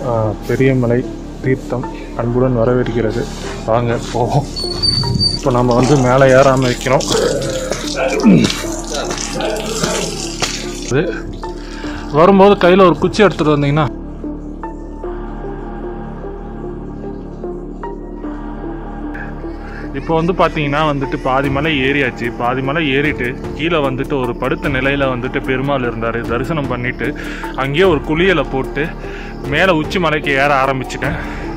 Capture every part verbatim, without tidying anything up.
பெரியமலை தீர்த்தம் அன்புடன் வரவேற்கிறது. வாங்க போவோம். இப்போ நம்ம வந்து மேலே ஏறாமல் வைக்கிறோம். வரும்போது கையில் ஒரு குச்சி எடுத்துகிட்டு வந்தீங்கன்னா இப்போ வந்து பார்த்தீங்கன்னா வந்துட்டு பாதி மலை ஏறியாச்சு. பாதி மலை ஏறிட்டு கீழே வந்துட்டு ஒரு படுத்த நிலையில் வந்துட்டு பெருமாள் இருந்தார். தரிசனம் பண்ணிவிட்டு அங்கேயே ஒரு குளியலை போட்டு மேலே உச்சி மலைக்கு ஏற ஆரம்பிச்சிட்டேன்.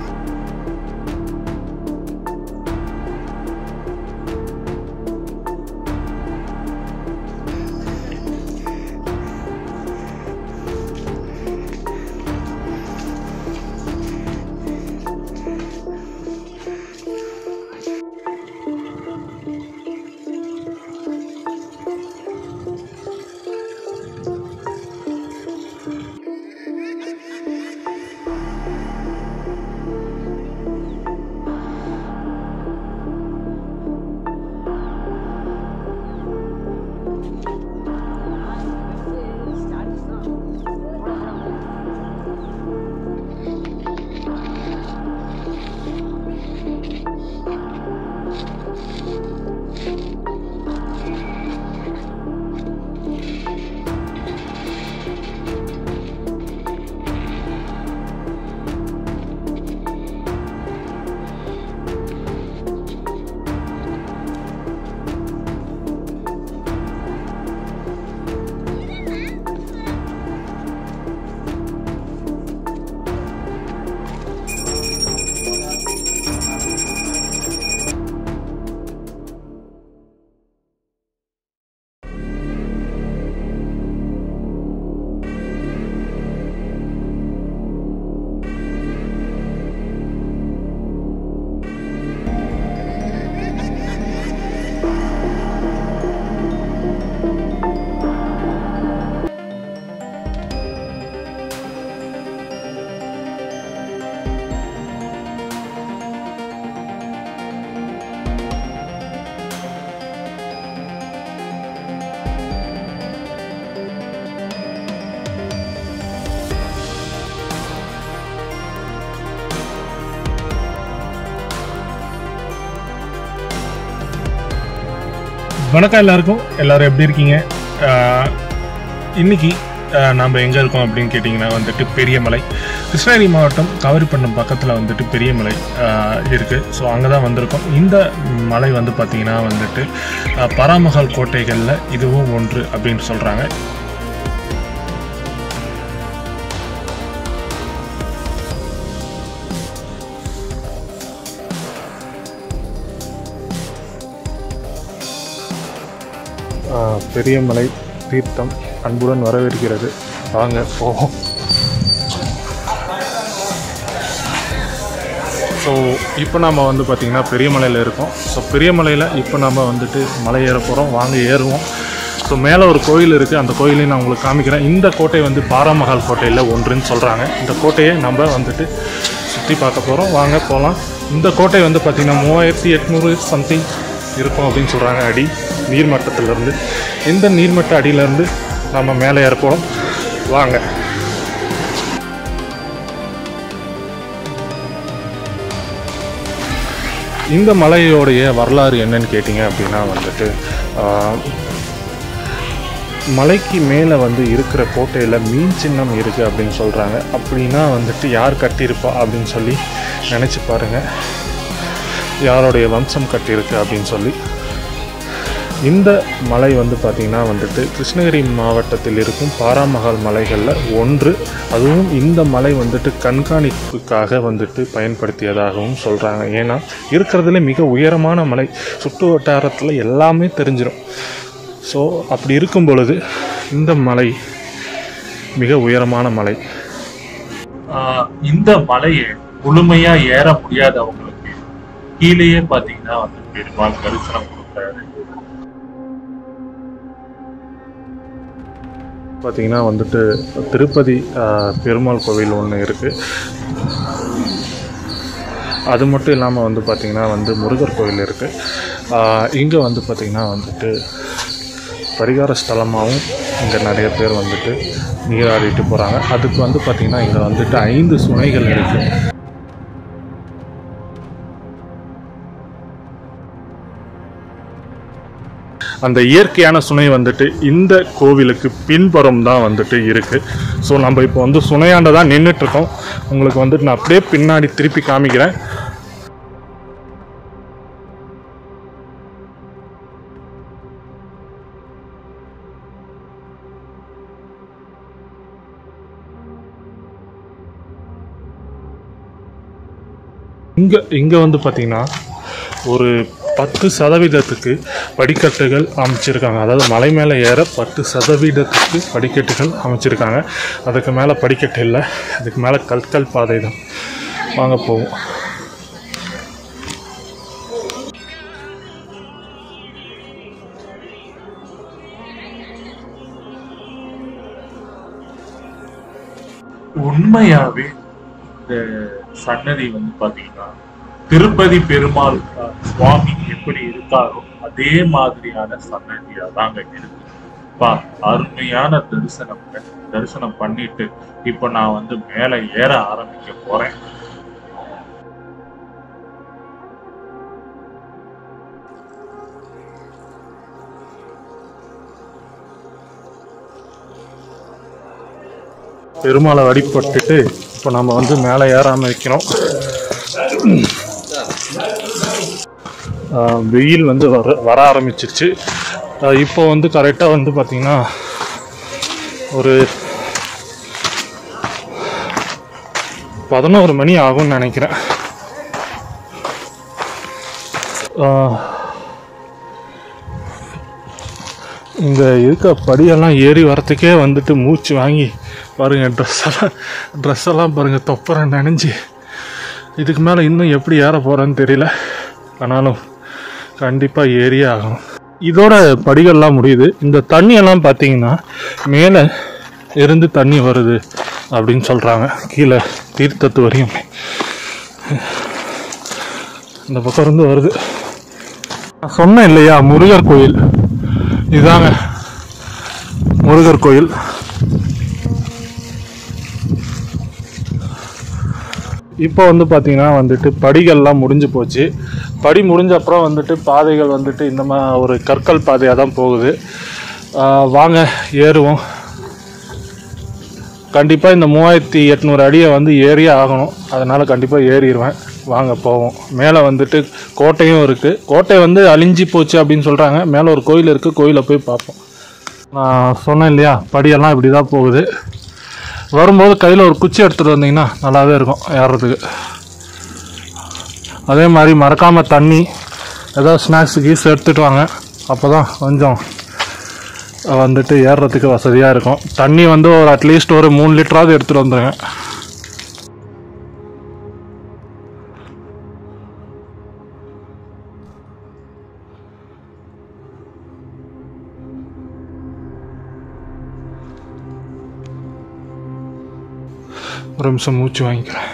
வணக்கம் எல்லாருக்கும். எல்லோரும் எப்படி இருக்கீங்க? இன்றைக்கி நம்ம எங்கே இருக்கோம் அப்படின்னு கேட்டிங்கன்னா வந்துட்டு பெரியமலை, கிருஷ்ணகிரி மாவட்டம் காவிரிப்பட்டினம் பக்கத்தில் வந்துட்டு பெரியமலை இருக்குது. ஸோ அங்கே தான் வந்திருக்கோம். இந்த மலை வந்து பார்த்திங்கன்னா வந்துட்டு பராமகால் கோட்டைகளில் இதுவும் ஒன்று அப்படின்னு சொல்கிறாங்க. பெரியமலை தீர்த்தம் அன்புடன் வரவேற்கிறது. வாங்க போவோம். ஸோ இப்போ நம்ம வந்து பார்த்திங்கன்னா பெரியமலையில் இருக்கோம். ஸோ பெரியமலையில் இப்போ நம்ம வந்துட்டு மலை ஏற போகிறோம். வாங்க ஏறுவோம். ஸோ மேலே ஒரு கோயில் இருக்குது. அந்த கோயிலையும் நான் உங்களுக்கு காமிக்கிறேன். இந்த கோட்டை வந்து பாராமகால் கோட்டையில் ஒன்றுன்னு சொல்கிறாங்க. இந்த கோட்டையை நம்ம வந்துட்டு சுற்றி பார்க்க போகிறோம். வாங்க போகலாம். இந்த கோட்டை வந்து பார்த்திங்கன்னா மூவாயிரத்தி எட்நூறு சம்திங் இருக்கும் அப்படின்னு சொல்கிறாங்க அடி நீர்மட்டத்திலேருந்து. இந்த நீர்மட்ட அடியிலேருந்து நம்ம மேலே ஏற போகிறோம். வாங்க. இந்த மலையோடைய வரலாறு என்னன்னு கேட்டிங்க அப்படின்னா வந்துட்டு மலைக்கு மேலே வந்து இருக்கிற கோட்டையில் மீன் சின்னம் இருக்குது அப்படின்னு சொல்கிறாங்க. அப்படின்னா வந்துட்டு யார் கட்டியிருப்பா அப்படின்னு சொல்லி நினச்சி பாருங்கள். யாருடைய வம்சம் கட்டியிருக்கு அப்படின்னு சொல்லி. இந்த மலை வந்து பார்த்திங்கன்னா வந்துட்டு கிருஷ்ணகிரி மாவட்டத்தில் இருக்கும் பாராமகால் மலைகளில் ஒன்று. அதுவும் இந்த மலை வந்துட்டு கண்காணிப்புக்காக வந்துட்டு பயன்படுத்தியதாகவும் சொல்கிறாங்க. ஏன்னா இருக்கிறதுல மிக உயரமான மலை, சுற்று வட்டாரத்தில் எல்லாமே தெரிஞ்சிடும். ஸோ அப்படி இருக்கும் பொழுது இந்த மலை மிக உயரமான மலை. இந்த மலையை முழுமையாக ஏற முடியாதவங்களுக்கு கீழேயே பார்த்தீங்கன்னா வந்து பெருமாள் தரிசனம் கொடுக்குறாரு. பார்த்தீங்கன்னா வந்துட்டு திருப்பதி பெருமாள் கோவில் ஒன்று இருக்குது. அது மட்டும் இல்லாமல் வந்து பார்த்திங்கன்னா வந்து முருகர் கோவில் இருக்குது. இங்கே வந்து பார்த்திங்கன்னா வந்துட்டு பரிகார ஸ்தலமாகவும் இங்கே நிறைய பேர் வந்துட்டு நீராடிட்டு போகிறாங்க. அதுக்கு வந்து பார்த்திங்கன்னா இங்கே வந்துட்டு ஐந்து சுனைகள் இருக்குது. அந்த இயற்கையான சுனை வந்துட்டு இந்த கோவிலுக்கு பின்புறம் தான் வந்துட்டு இருக்குது. ஸோ நம்ம இப்போ வந்து சுனையாண்ட தான் நின்றுட்டுருக்கோம். உங்களுக்கு வந்துட்டு நான் அப்படியே பின்னாடி திருப்பி காமிக்கிறேன். இங்கே இங்கே வந்து பார்த்திங்கன்னா ஒரு பத்து சதவீதத்துக்கு படிக்கட்டுகள் அமைச்சிருக்காங்க. அதாவது மலை மேலே ஏற பத்து சதவீதத்துக்கு படிக்கட்டுகள் அமைச்சிருக்காங்க. அதுக்கு மேலே படிக்கட்டு இல்லை, அதுக்கு மேலே கற்கள் பாதை தான். வாங்க போவோம். உண்மையாவே இந்த சன்னதி வந்து பாத்தீங்கன்னா திருப்பதி பெருமாள் சுவாமி எப்படி இருக்காரோ அதே மாதிரியான சன்னதியா தாங்க இருக்கு. பா அருமையான தரிசனம். தரிசனம் பண்ணிட்டு இப்ப நான் வந்து மேல ஏற ஆரம்பிக்க போறேன். பெருமாளை வழிபட்டுட்டு இப்போ நம்ம வந்து மேலே ஏறாமல் வைக்கிறோம். வெயில் வந்து வர வர ஆரம்பிச்சிருச்சு. இப்போ வந்து கரெக்டாக வந்து பார்த்திங்கன்னா ஒரு பதினோரு மணி ஆகும்னு நினைக்கிறேன். இங்கே இருக்க படியெல்லாம் ஏறி வரத்துக்கே வந்துட்டு மூச்சு வாங்கி பாருங்கள். ட்ரெஸ்ஸெல்லாம் ட்ரெஸ்ஸெல்லாம் பாருங்கள் தொப்பரை நனைஞ்சி. இதுக்கு மேலே இன்னும் எப்படி ஏற போகிறேன்னு தெரியல. ஆனாலும் கண்டிப்பாக ஏறியே ஆகணும். இதோட படிகள்லாம் முடியுது. இந்த தண்ணியெல்லாம் பார்த்தீங்கன்னா மேலே இருந்து தண்ணி வருது அப்படின்னு சொல்கிறாங்க. கீழே தீர்த்தத்து வரையும் இந்த பக்கம் இருந்து வருது. நான் சொன்னேன் இல்லையா, முருகர் கோயில் இதாங்க. முருகர் கோயில் இப்போ வந்து பார்த்திங்கன்னா வந்துட்டு படிகள்லாம் முடிஞ்சு போச்சு. படி முடிஞ்ச அப்புறம் வந்துட்டு பாதைகள் வந்துட்டு இந்த மாதிரி ஒரு கற்கள் பாதையாக தான் போகுது. வாங்க ஏறுவோம். கண்டிப்பாக இந்த மூவாயிரத்தி எட்நூறு அடியை வந்து ஏறியே ஆகணும். அதனால் கண்டிப்பாக ஏறிடுவேன். வாங்க போவோம். மேலே வந்துட்டு கோட்டையும் இருக்குது. கோட்டை வந்து அழிஞ்சி போச்சு அப்படின்னு சொல்கிறாங்க. மேலே ஒரு கோயில் இருக்குது. கோயிலை போய் பார்ப்போம். நான் சொன்னேன் இல்லையா, படியெல்லாம் இப்படி தான் போகுது. வரும்போது கையில் ஒரு குச்சி எடுத்துகிட்டு வந்தீங்கன்னா நல்லாவே இருக்கும் ஏறுறதுக்கு. அதே மாதிரி மறக்காமல் தண்ணி ஏதாவது ஸ்நாக்ஸு கீஸ் எடுத்துகிட்டு வாங்க. அப்போ தான் கொஞ்சம் வந்துட்டு ஏறுறதுக்கு வசதியாக இருக்கும். தண்ணி வந்து ஒரு அட்லீஸ்ட் ஒரு மூணு லிட்டராவது எடுத்துகிட்டு வந்துடுங்க. ஒரு நிமிஷம் மூச்சு வாங்கிக்கிறேன்.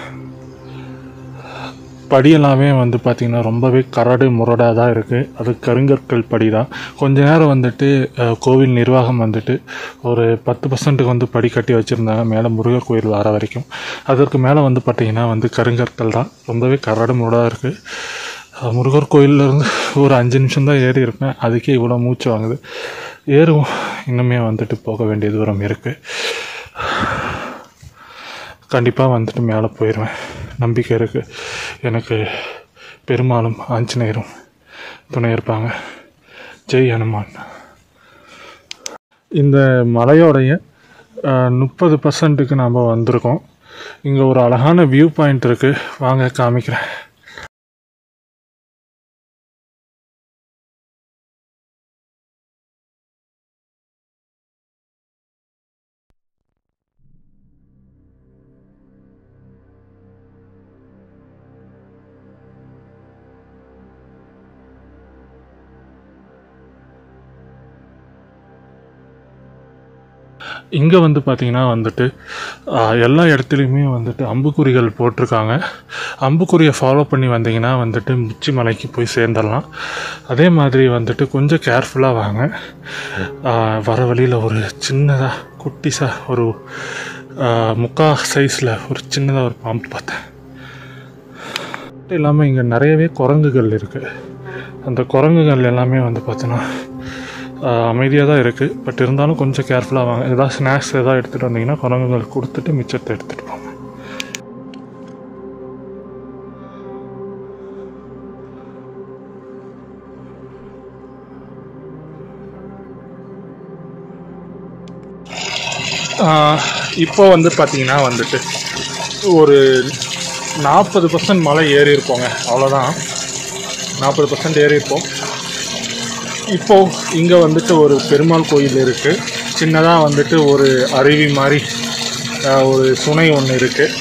படியெல்லாமே வந்து பார்த்திங்கன்னா ரொம்பவே கரடு முரடாக தான் இருக்குது. அது கருங்கற்கள் படி தான். கொஞ்ச நேரம் வந்துட்டு கோவில் நிர்வாகம் வந்துட்டு ஒரு பத்து பர்சன்ட்டுக்கு வந்து படி கட்டி வச்சுருந்தாங்க மேலே முருகர் கோயில் வர வரைக்கும். அதற்கு மேலே வந்து பார்த்திங்கன்னா வந்து கருங்கற்கள் தான். ரொம்பவே கரடு முரடாக இருக்குது. முருகர் கோயிலேருந்து ஒரு அஞ்சு நிமிஷம் தான் ஏறி இருப்பேன். அதுக்கே இவ்வளோ மூச்சு வாங்குது. ஏறுவோம். இன்னுமே வந்துட்டு போக வேண்டிய தூரம் இருக்குது. கண்டிப்பாக வந்துட்டு மேலே போயிடுவேன். நம்பிக்கை இருக்குது எனக்கு. பெருமாளும் ஆஞ்சநேயரும் துணை இருப்பாங்க. ஜெய் ஹனுமான். இந்த மலையோடைய முப்பது பர்சன்ட்டுக்கு நாம் வந்திருக்கோம். இங்கே ஒரு அழகான வியூ பாயிண்ட் இருக்குது. வாங்க காமிக்கிறேன். இங்கே வந்து பார்த்திங்கன்னா வந்துட்டு எல்லா இடத்துலையுமே வந்துட்டு அம்புக்குறிகள் போட்டிருக்காங்க. அம்புக்குறியை ஃபாலோ பண்ணி வந்தீங்கன்னா வந்துட்டு உச்சி மலைக்கு போய் சேர்ந்துடலாம். அதே மாதிரி வந்துட்டு கொஞ்சம் கேர்ஃபுல்லாக வாங்க. வர வழியில் ஒரு சின்னதாக குட்டிஸாக ஒரு முக்கா சைஸில் ஒரு சின்னதாக ஒரு பாம்பு பார்த்தேன். மட்டும் இல்லாமல் இங்கே நிறையவே குரங்குகள் இருக்குது. அந்த குரங்குகள் எல்லாமே வந்து பார்த்தோன்னா அமைதியாக தான் இருக்குது. பட் இருந்தாலும் கொஞ்சம் கேர்ஃபுல்லாக வாங்க. ஏதாவது ஸ்நாக்ஸ் எதாவது எடுத்துகிட்டு வந்தீங்கன்னா குரங்குகள் கொடுத்துட்டு மிச்சத்தை எடுத்துகிட்டு போங்க. இப்போ வந்து பார்த்திங்கன்னா வந்துட்டு ஒரு நாற்பது பர்சன்ட் மலை ஏறி இருப்போங்க, அவ்வளோதான். நாற்பது பர்சன்ட் ஏறி இருப்போம். இப்போது இங்கே வந்துட்டு ஒரு பெருமாள் கோயில் இருக்குது. சின்னதாக வந்துட்டு ஒரு அருவி மாதிரி ஒரு சுனை ஒன்று இருக்குது.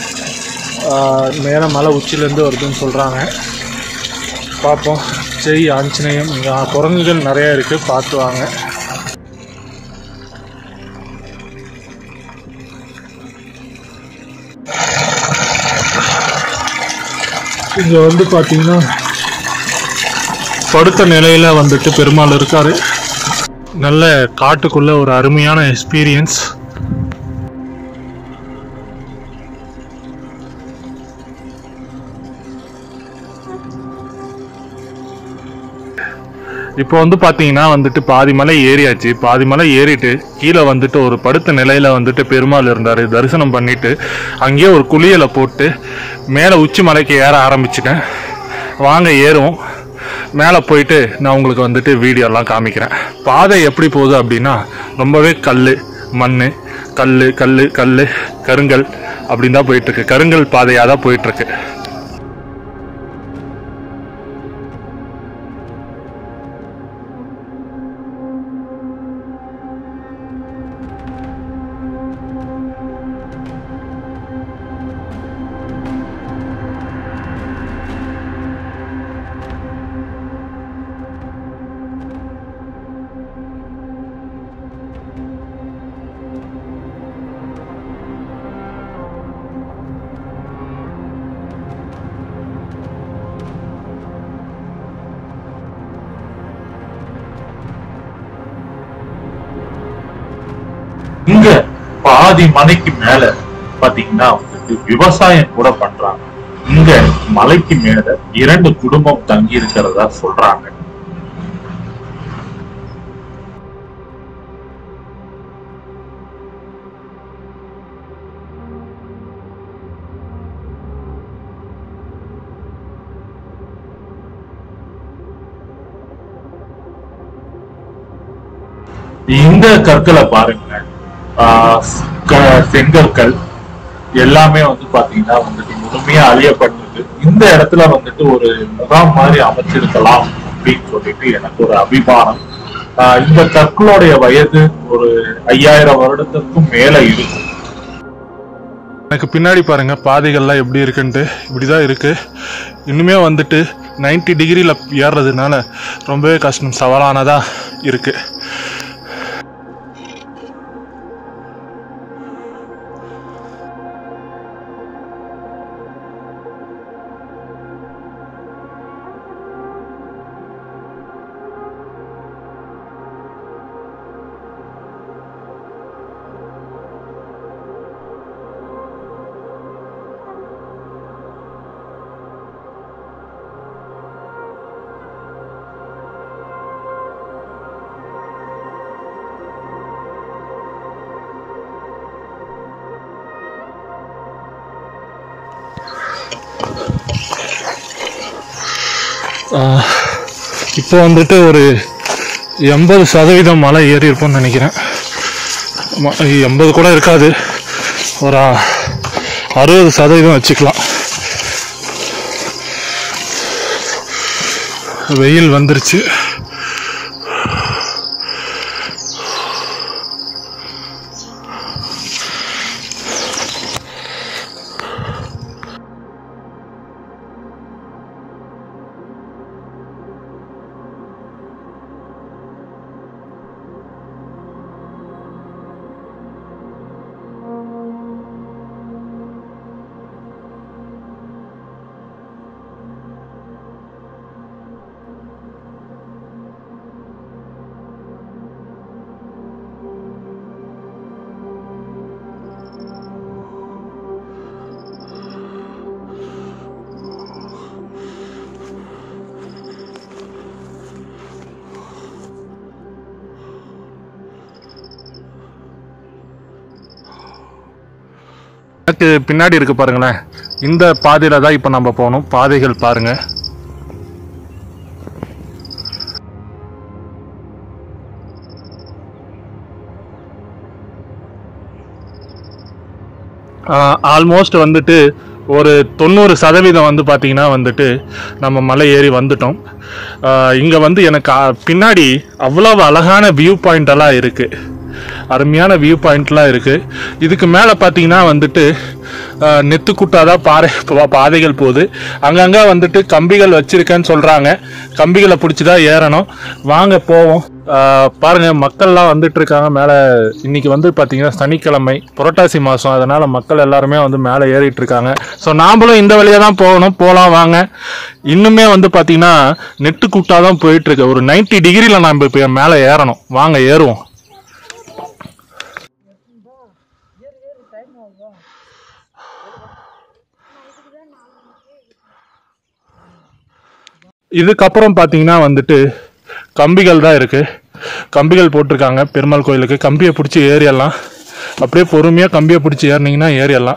மேலே மலை உச்சிலேருந்து வருதுன்னு சொல்கிறாங்க. பார்ப்போம். ஜெய் ஆஞ்சநேயம். இங்கே குரங்குகள் நிறையா இருக்குது, பார்த்து வாங்க. இங்கே வந்து பார்த்தீங்கன்னா படுத்த நிலையில் வந்துட்டு பெருமாள் இருக்கார். நல்ல காட்டுக்குள்ள ஒரு அருமையான எக்ஸ்பீரியன்ஸ். இப்போ வந்து பார்த்தீங்கன்னா வந்துட்டு பாதி மலை ஏறியாச்சு. பாதி மலை ஏறிட்டு கீழே வந்துட்டு ஒரு படுத்த நிலையில் வந்துட்டு பெருமாள் இருந்தார். தரிசனம் பண்ணிட்டு அங்கேயே ஒரு குளியலை போட்டு மேலே உச்சி மலைக்கு ஏற ஆரம்பிச்சிட்டேன். வாங்க ஏறுவோம். மேலே போயிட்டு நான் உங்களுக்கு வந்துட்டு வீடியோலாம் காமிக்கிறேன். பாதை எப்படி போகுது அப்படின்னா ரொம்பவே கல், மண், கல் கல் கல் கருங்கல் அப்படின்னு தான் போயிட்டுருக்கு. கருங்கல் பாதையாக தான் போயிட்டுருக்கு. இங்க பாதி மலைக்கு மேல பாத்தீங்கன்னா வந்துட்டு விவசாயம் கூட பண்றாங்க. இங்க மலைக்கு மேல இரண்டு குடும்பம் தங்கி இருக்கிறதா சொல்றாங்க. இந்த கற்களை பாருங்க, செங்கற்கள் எல்லாமே வந்து பாத்தீங்கன்னா வந்துட்டு முழுமையா அழியப்பட்டது. இந்த இடத்துல வந்துட்டு ஒரு முகாம் மாதிரி அமைச்சிருக்கலாம் அப்படின்னு சொல்லிட்டு எனக்கு ஒரு அபிமானம். ஆஹ் இந்த கற்களுடைய வயது ஒரு ஐயாயிரம் வருடத்திற்கும் மேல இருக்கும். எனக்கு பின்னாடி பாருங்க பாதைகள்லாம் எப்படி இருக்குன்ட்டு. இப்படிதான் இருக்கு. இன்னுமே வந்துட்டு நைன்டி டிகிரியில் ஏறுறதுனால ரொம்பவே கஷ்டம், சவாலானதா இருக்கு. இப்போ வந்துட்டு ஒரு எண்பது சதவீதம் மலை ஏறி இருப்போம்னு நினைக்கிறேன். எண்பது கூட இருக்காது, ஒரு அறுபது சதவீதம் வச்சுக்கலாம். வெயில் வந்துருச்சு. எனக்கு பின்னாடி இருக்கு பாருங்களேன், இந்த பாதையில தான் இப்போ நம்ம போகணும். பாதைகள் பாருங்க. ஆல்மோஸ்ட் வந்துட்டு ஒரு தொண்ணூறு சதவீதம் வந்து பார்த்திங்கன்னா வந்துட்டு நம்ம மலை ஏறி வந்துட்டோம். இங்கே வந்து எனக்கு பின்னாடி அவ்வளோ அழகான வியூ பாயிண்டெல்லாம் இருக்குது, அருமையான வியூ பாயிண்ட்லாம் இருக்குது. இதுக்கு மேலே பார்த்தீங்கன்னா வந்துட்டு நெத்துக்குட்டாதான் பாறை பாதைகள் போகுது. அங்கங்கே வந்துட்டு கம்பிகள் வச்சுருக்கேன்னு சொல்கிறாங்க. கம்பிகளை பிடிச்சி தான் ஏறணும். வாங்க போவோம். பாருங்கள், மக்கள்லாம் வந்துட்டு இருக்காங்க மேலே. இன்றைக்கி வந்து பார்த்திங்கன்னா சனிக்கிழமை, புரட்டாசி மாதம், அதனால் மக்கள் எல்லாருமே வந்து மேலே ஏறிட்டு இருக்காங்க. ஸோ நாம்ளும் இந்த வழியாக தான் போகணும். போகலாம் வாங்க. இன்னுமே வந்து பார்த்திங்கன்னா நெட்டுக்குட்டாக தான் போயிட்டுருக்கு. ஒரு நைன்ட்டி டிகிரியில் நம்ம இப்போ மேலே ஏறணும். வாங்க ஏறுவோம். இதுக்கப்புறம் பார்த்தீங்கன்னா வந்துட்டு கம்பிகள் தான் இருக்குது. கம்பிகள் போட்டிருக்காங்க பெருமாள் கோயிலுக்கு. கம்பியை பிடிச்சி ஏறிடலாம். அப்படியே பொறுமையாக கம்பியை பிடிச்சி ஏறினீங்கன்னா ஏறிடலாம்.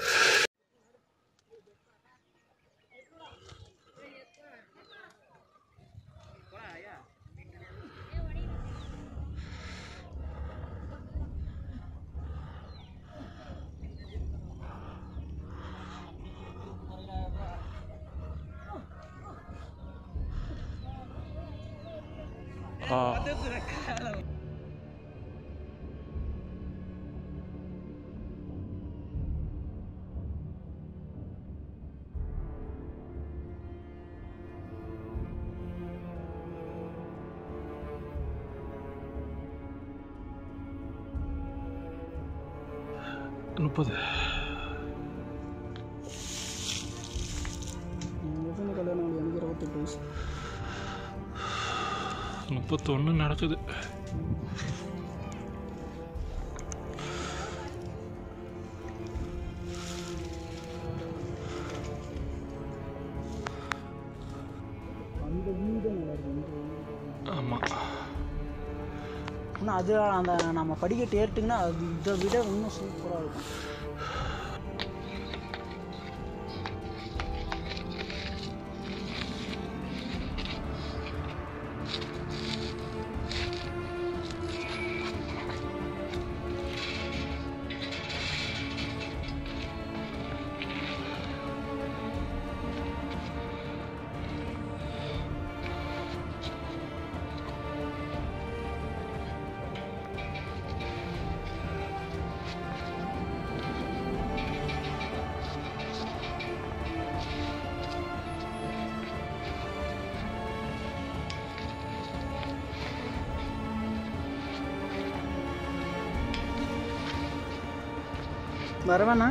முப்பது முப்பத்தொன்னு நடக்குது. ஆமா, அது அந்த நம்ம படிக்கட்டு ஏறிட்டுங்கன்னா அது இதை விட இன்னும் சூப்பராக இருக்கும். வரவேண்ணா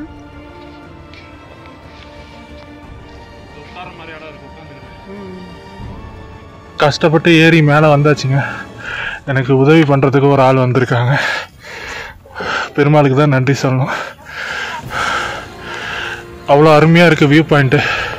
கஷ்டப்பட்டு ஏறி மேலே வந்தாச்சுங்க. எனக்கு உதவி பண்ணுறதுக்கு ஒரு ஆள் வந்திருக்காங்க. பெருமாளுக்கு தான் நன்றி சொல்லணும். அவ்வளோ அருமையாக இருக்குது வியூ பாயிண்ட்டு.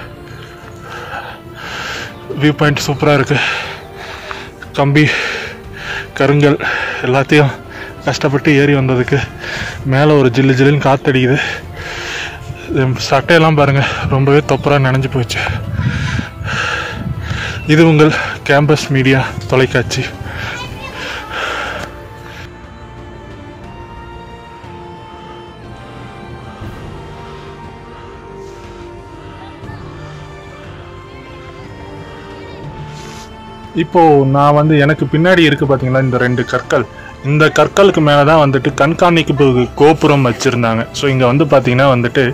வியூ பாயிண்ட் சூப்பராக இருக்குது. கம்பி கருங்கல் எல்லாத்தையும் கஷ்டப்பட்டு ஏறி வந்ததுக்கு மேலே ஒரு ஜில்லு ஜில்லுன்னு காற்றடிக்குது. சட்டையெல்லாம் பாருங்கள், ரொம்பவே தொப்பராக நனைஞ்சு போச்சு. இது உங்கள் கேம்பஸ் மீடியா தொலைக்காட்சி. இப்போது நான் வந்து எனக்கு பின்னாடி இருக்குது பார்த்தீங்களா இந்த ரெண்டு கற்கள். இந்த கற்களுக்கு மேலே தான் வந்துட்டு கண்காணிப்பு கோபுரம் வச்சுருந்தாங்க. ஸோ இங்கே வந்து பார்த்திங்கன்னா வந்துட்டு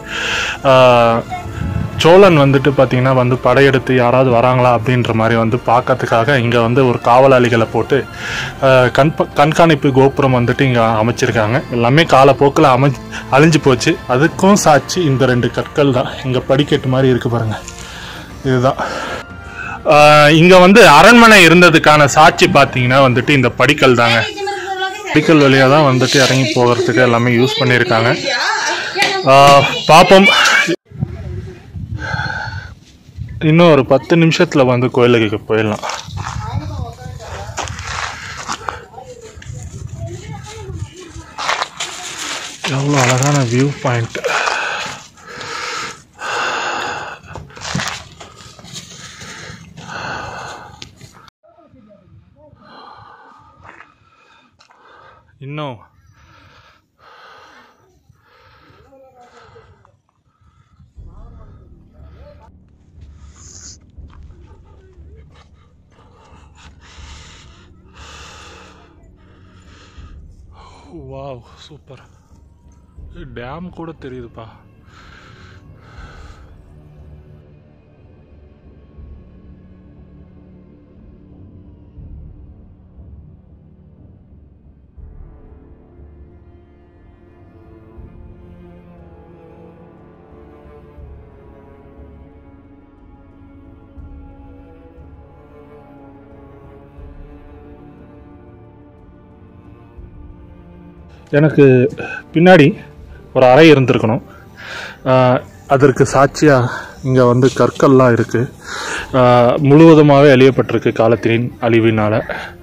சோழன் வந்துட்டு பார்த்திங்கன்னா வந்து படையெடுத்து யாராவது வராங்களா அப்படின்ற மாதிரி வந்து பார்க்கறதுக்காக இங்கே வந்து ஒரு காவலாளிகளை போட்டு கண் கண்காணிப்பு கோபுரம் வந்துட்டு இங்கே அமைச்சிருக்காங்க. எல்லாமே காலப்போக்கில் அமை அழிஞ்சு போச்சு. அதுக்கும் சாட்சி இந்த ரெண்டு கற்கள் தான். இங்கே படிக்கட்டு மாதிரி இருக்குது பாருங்கள், இதுதான். இங்கே வந்து அரண்மனை இருந்ததுக்கான சாட்சி பார்த்தீங்கன்னா வந்துட்டு இந்த படிக்கல் தாங்க. படிக்கல் வழியாக தான் வந்துட்டு இறங்கி போகிறதுக்கு எல்லாமே யூஸ் பண்ணியிருக்காங்க. பார்ப்போம். இன்னும் ஒரு பத்து நிமிஷத்தில் வந்து கோயிலுக்கு போயிடலாம். எவ்வளோ அழகான view point. Wow super. Dam கூட தெரியுதுப்பா. எனக்கு பின்னாடி ஒரு அறை இருந்திருக்கணும். அதற்கு சாட்சியாக இங்கே வந்து கற்கள்லாம் இருக்குது. முழுவதுமாகவே அழியப்பட்டிருக்கு காலத்தின் அழிவினால்.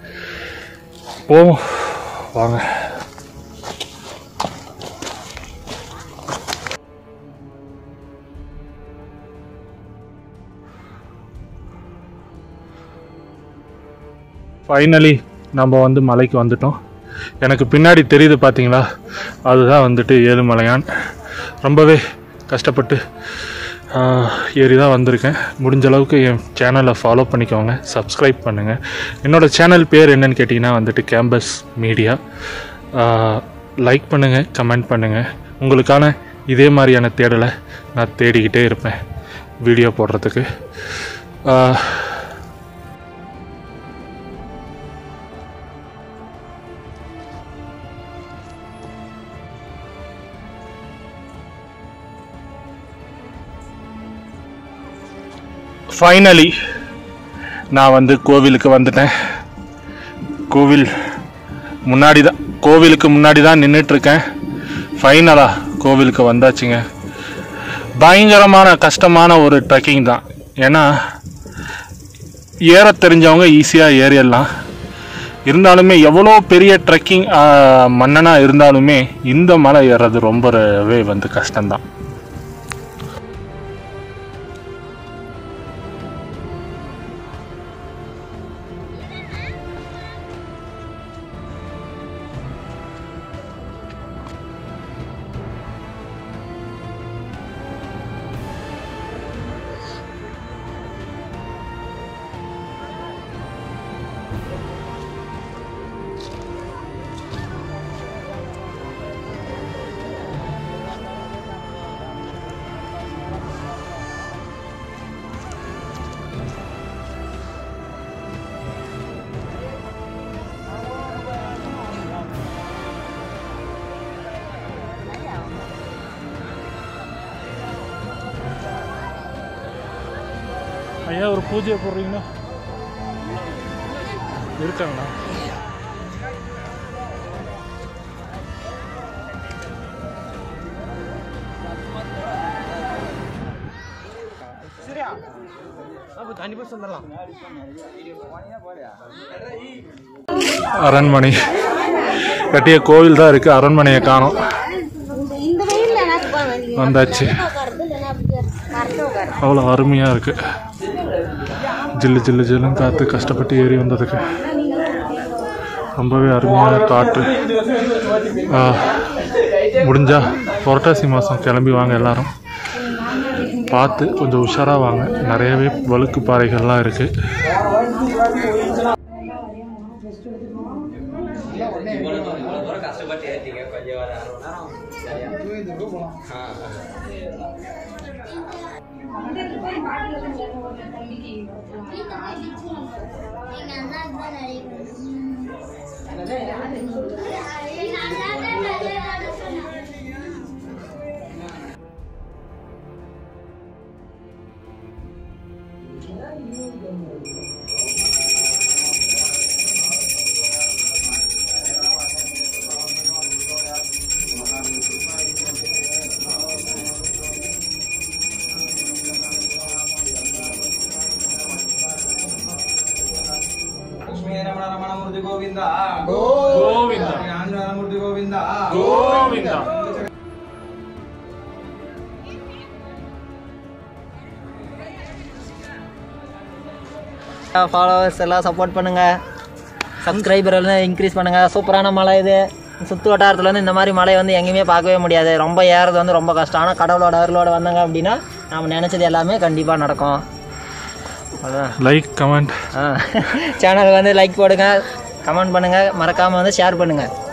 ஓ வாங்க. ஃபைனலி நம்ம வந்து மலைக்கு வந்துட்டோம். எனக்கு பின்னாடி தெரியுது பார்த்தீங்களா, அதுதான் வந்துட்டு ஏழுமலையான். ரொம்பவே கஷ்டப்பட்டு ஏறி தான் வந்திருக்கேன். முடிஞ்ச அளவுக்கு என் சேனலை ஃபாலோ பண்ணிக்கோங்க, சப்ஸ்கிரைப் பண்ணுங்கள். என்னோடய சேனல் பேர் என்னன்னு கேட்டிங்கன்னா வந்துட்டு கேம்பஸ் மீடியா. லைக் பண்ணுங்கள், கமெண்ட் பண்ணுங்கள். உங்களுக்கான இதே மாதிரியான தேடலை நான் தேடிக்கிட்டே இருப்பேன் வீடியோ போடுறதுக்கு. ஃபைனலி நான் வந்து கோவிலுக்கு வந்துட்டேன். கோவில் முன்னாடி தான் கோவிலுக்கு முன்னாடி தான் நின்றுட்டுருக்கேன். ஃபைனலாக கோவிலுக்கு வந்தாச்சுங்க. பயங்கரமான கஷ்டமான ஒரு ட்ரெக்கிங் தான். ஏன்னா ஏற தெரிஞ்சவங்க ஈஸியாக ஏறிடலாம். இருந்தாலுமே எவ்வளோ பெரிய ட்ரெக்கிங் மன்னனாக இருந்தாலுமே இந்த மலை ஏறுறது ரொம்பவே வந்து கஷ்டம்தான். ஐயா ஒரு பூஜையை போடுறீங்களா? இருக்காங்கண்ணா. அரண்மனை கட்டிய கோவில் தான் இருக்கு. அரண்மனையை காணோம். வந்தாச்சு. அவ்வளோ அருமையாக இருக்கு. ஜில்லு ஜில்லு ஜில்லுன்னு காற்று. கஷ்டப்பட்டு ஏறி வந்ததுக்கு ரொம்பவே அருமையான காற்று. முடிஞ்சா புரட்டாசி மாதம் கிளம்பி வாங்க எல்லாரும். பார்த்து கொஞ்சம் உஷாராக வாங்க. நிறையவே வழுக்கு பாறைகள்லாம் இருக்குது. गोविंदा गोविंदा आंजनेयमूर्ति गोविंदा गोविंदा ஃபாலோவர்ஸ் எல்லாம் சப்போர்ட் பண்ணுங்கள், சப்ஸ்கிரைபர் எல்லாம் இன்க்ரீஸ் பண்ணுங்கள். சூப்பரான மலை இது. சுற்று வட்டாரத்தில் வந்து இந்த மாதிரி மலை வந்து எங்கேயுமே பார்க்கவே முடியாது. ரொம்ப ஏறது வந்து ரொம்ப கஷ்டம். ஆனால் கடவுளோட அருளோட வந்தாங்க அப்படின்னா நம்ம நினச்சது எல்லாமே கண்டிப்பாக நடக்கும். அதான் லைக் கமெண்ட் ஆ சேனலுக்கு வந்து லைக் போடுங்க, கமெண்ட் பண்ணுங்கள், மறக்காமல் வந்து ஷேர் பண்ணுங்கள்.